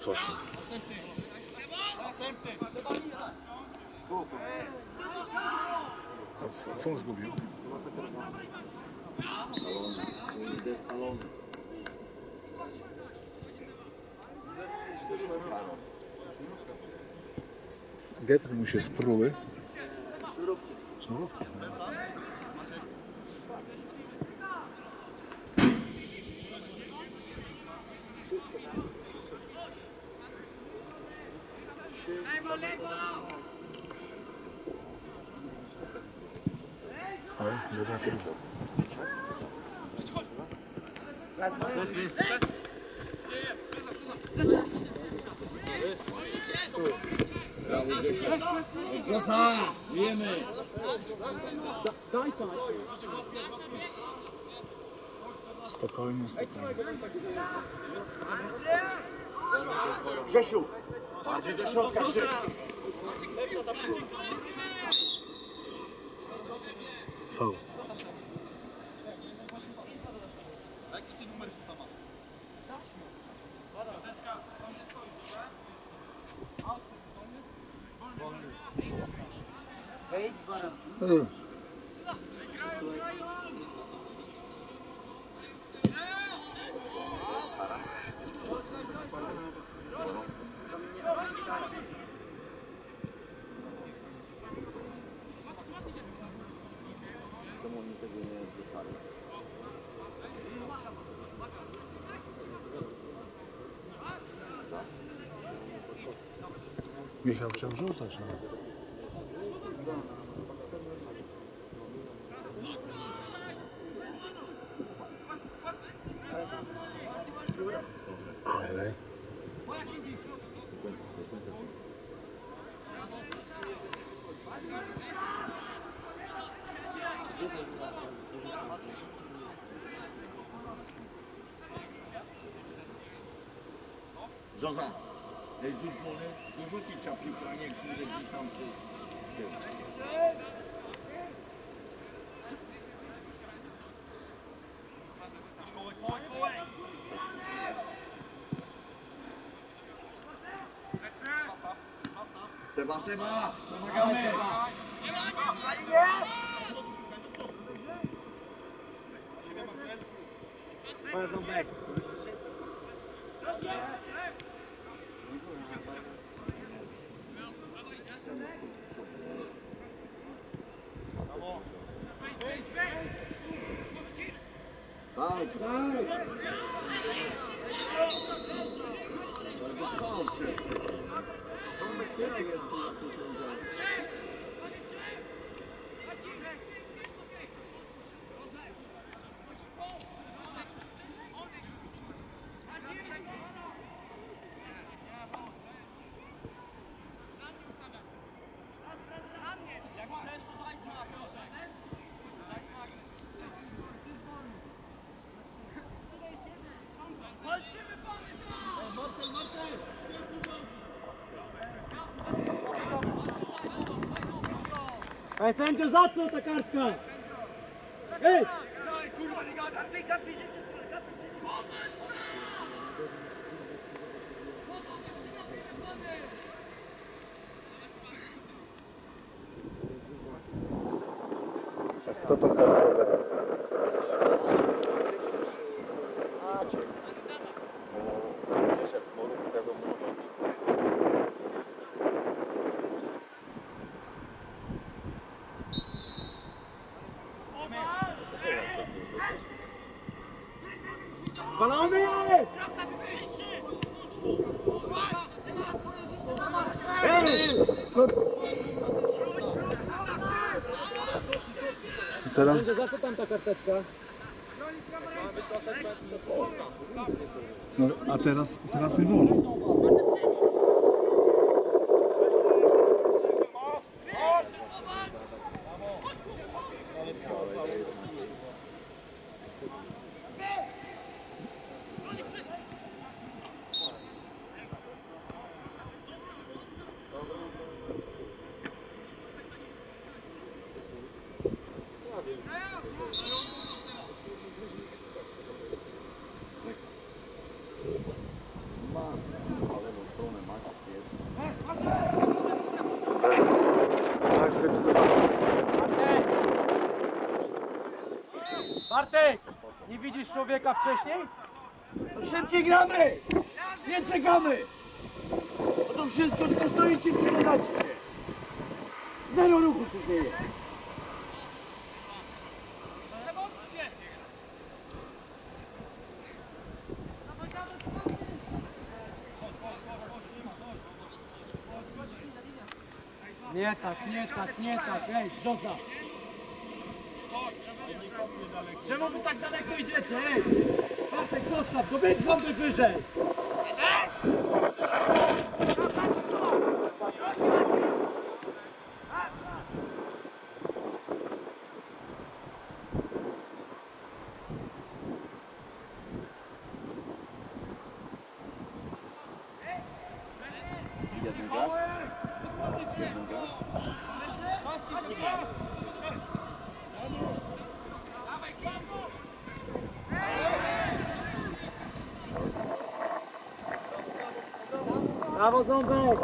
poszło. A co on zgubił? Getry mu się spruły. Sznurówki. Ale dobra kierunku. Czosa! Żyjemy! Spokojnie, spokojnie. Grzesiu! Bardziej do środka, Grzesiu! Faul. Michał chciał rzucać, no. Ale... Zoza! Rzut wolny, dorzucić trzeba piłkę, a nie kurde gdzieś tam przez tył. Seba! Pomagamy! Bardzo back. Tak! Ej, sędzio, za co ta kartka? Ej! Kto to kartę? Balony! Ej! Teraz? Sędzio, za co tam ta karteczka? No, a teraz nie włożył. To jest zdecydowanie. Bartek! Nie widzisz człowieka wcześniej? No szybciej gramy! Nie czekamy! No to wszystko tylko stoicie i przyglądacie się. Zero ruchu tu się jest. Nie tak, nie tak, nie tak, ej, Brzoza! Czemu wy tak daleko idziecie, ej? Bartek, zostaw go, wyjdź ząby wyżej! Brawo, Ząbek!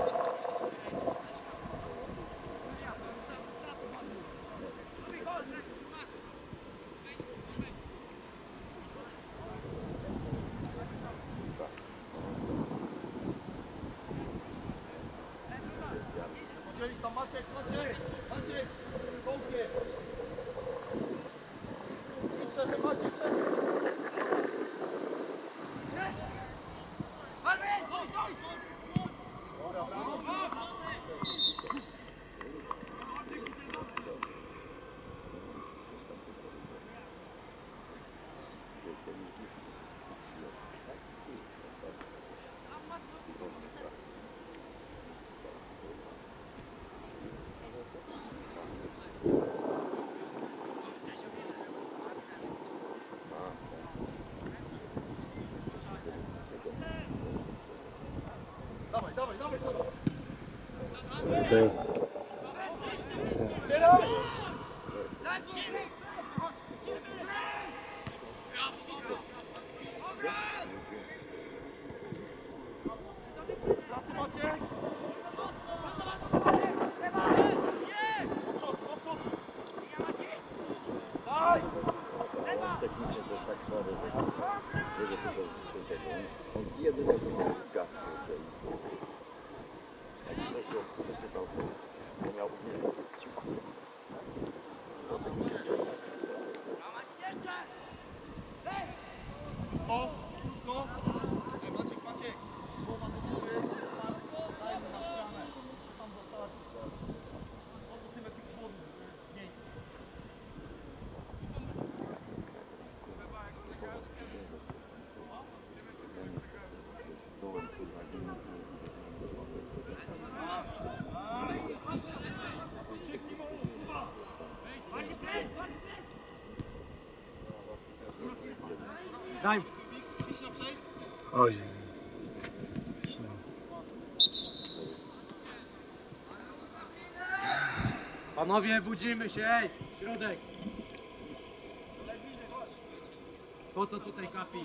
Jedyne co miał gaskę, jak go przeczytał, to nie miał nie satysfakcji. Maciek, głowa do góry, daj mu na ścianę, muszę tam zostawić. Po co tyle tych zwodów w miejscu? Daj. Oj. Panowie, budzimy się, ej! Środek! Po co tutaj kapi?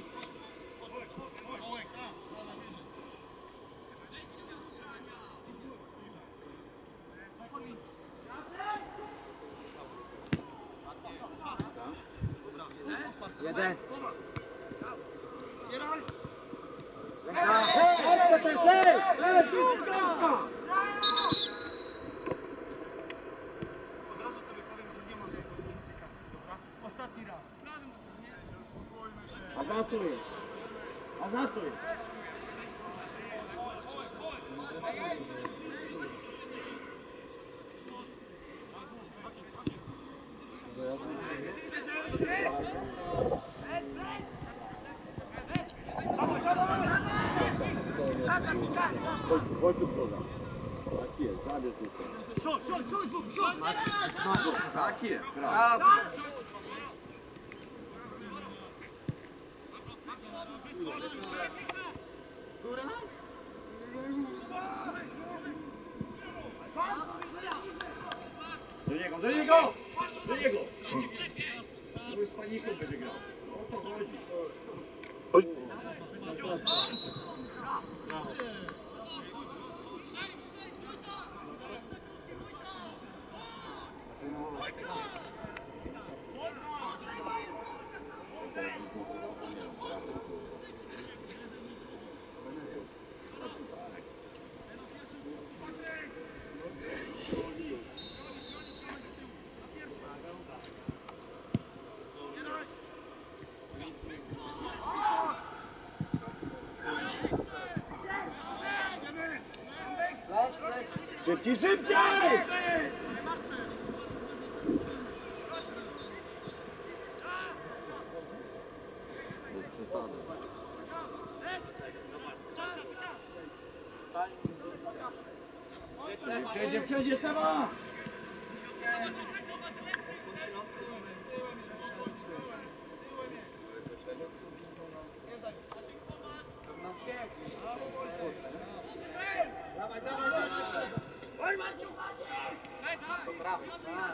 Jeden. Hej, to jest lej! Lej, to jest skąpka! Ostatni raz. A za co jest? A za co jest? Chodź tu przoda. Tak jest, zabierz tu. Tak jest, brawo. Do niego, do niego! Do niego! Mój z paniką będzie grał. O to chodzi. Oj. Szybciej, szybciej! Przejdzie, przejdzie sama! Dawaj, dawaj, dawaj! Oj, Marcin, Marcin!